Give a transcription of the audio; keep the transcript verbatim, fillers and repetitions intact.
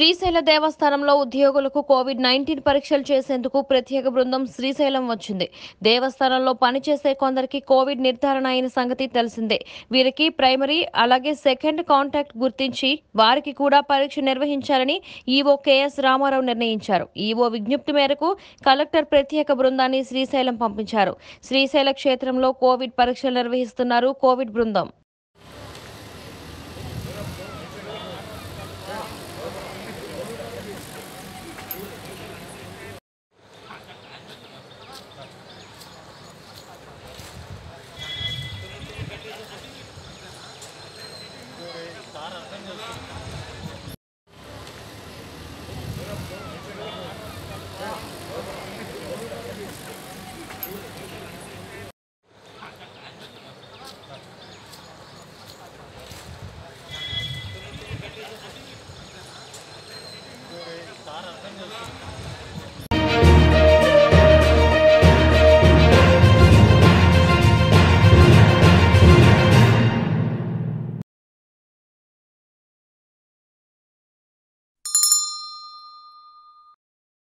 శ్రీశైల దేవస్థానంలో ఉద్యోగులకు Covid nineteen పరీక్షలు చేసేందుకు ప్రత్యేక బృందం శ్రీశైలం వచ్చింది. దేవస్థానంలో పనిచేసే కొందరికి కోవిడ్ నిర్ధారణ అయిన సంగతి తెలిసిందే. వీరికి ప్రైమరీ అలాగే సెకండ్ కాంటాక్ట్ గుర్తించి వారికి కూడా పరీక్ష నిర్వహించాలని ఈవో కెఎస్ రామారావు నిర్ణయించారు. ఈవో విజ్ఞప్తి మేరకు కలెక్టర్ ప్రత్యేక బృందాన్ని శ్రీశైలం పంపించారు. శ్రీశైల క్షేత్రంలో కోవిడ్ పరీక్షలు నిర్వహిస్తున్నారు కోవిడ్ బృందం. సార్ అర్థం చేసుకోండి.